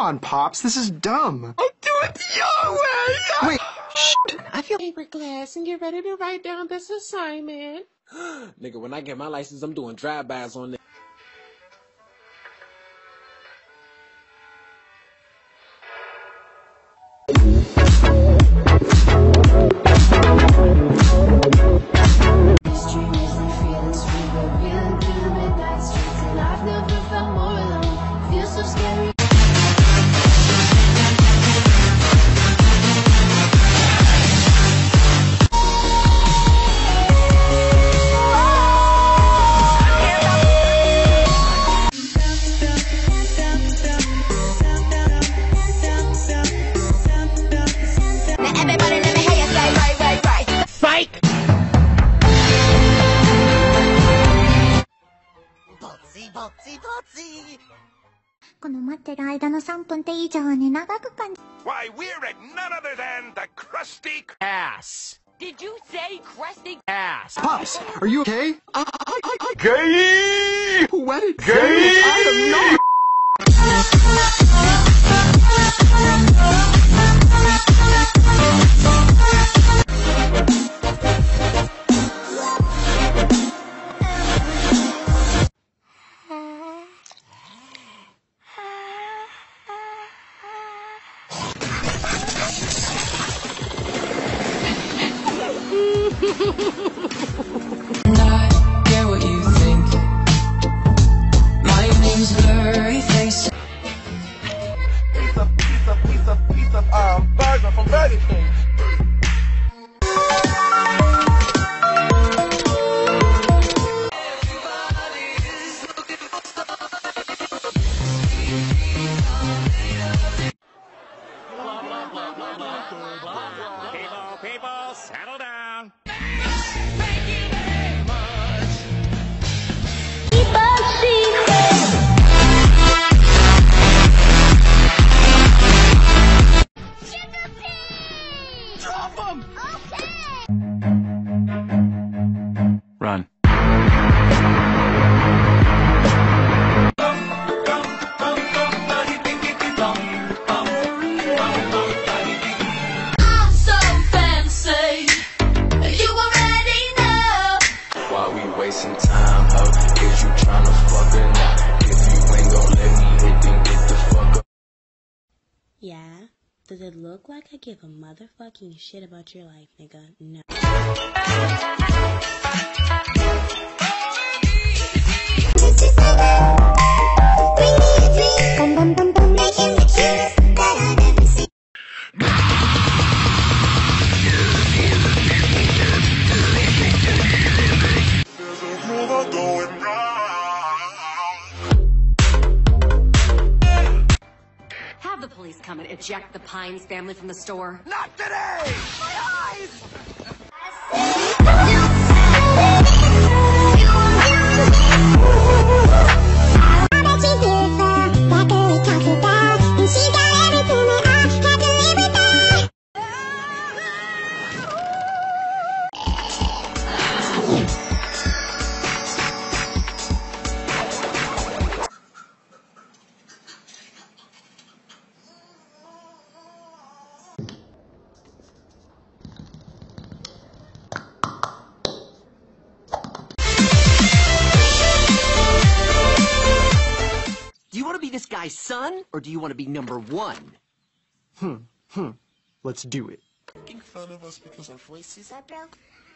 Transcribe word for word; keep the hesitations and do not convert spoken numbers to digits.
on, Pops. This is dumb. I'll do it your way! Wait, shh. I feel... Paper class and get ready to write down this assignment. Nigga, when I get my license, I'm doing drive-bys on it. Why, we're at none other than the crusty ass. Did you say crusty ass? Pops, are you okay? I, I, I, I... Gay! What did Gay! I am not... Not care what you think. My name's Blurryface. Piece of, piece of, piece of, piece of, um, burger from Burger King. People, people, settle down. Run. Wasting time, ho. Is you tryna fuck her now? If you ain't gon' let me hit, then get the fuck up. Yeah? Does it look like I give a motherfucking shit about your life, nigga? No. Have the police come and eject the Pines family from the store. Not today! My eyes! Do you want to be this guy's son, or do you want to be number one? Hmm, hmm. Let's do it. Making fun of us because our voices are broke.